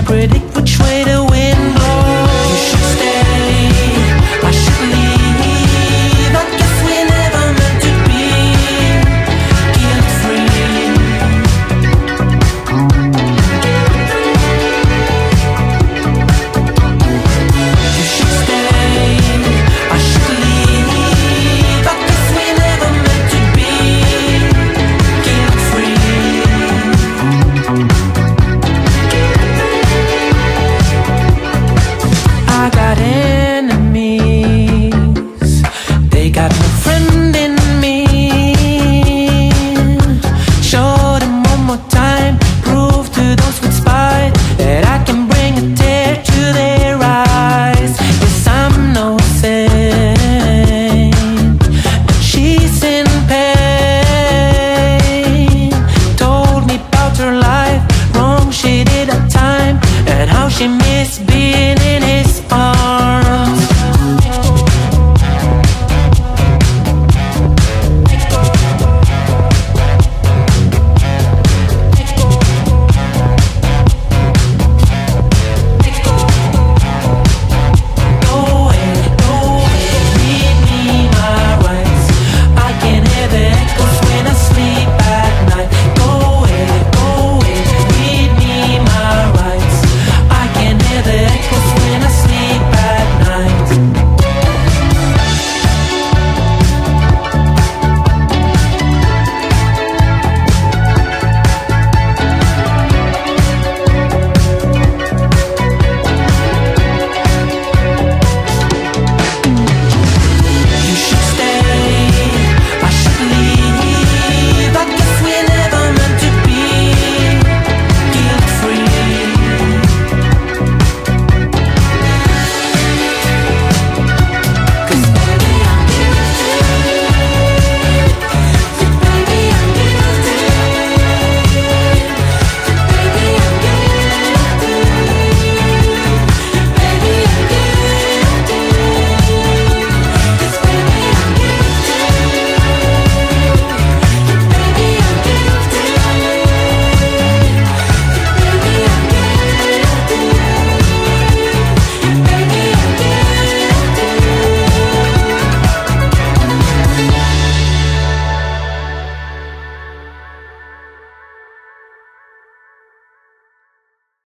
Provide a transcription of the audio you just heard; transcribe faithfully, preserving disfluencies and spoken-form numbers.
predict which way the wind blows. You should stay, I should leave. I guess we're never meant to be guilt-free. You should stay, I should leave. I guess we're never meant to be guilt-free. I got enemies, they got no friend in me. Show them one more time, prove to those with spite that I can bring a tear to their eyes. Yes, I'm no saint, but she's in pain. Told me about her life, wrong she did at time, and how she missed being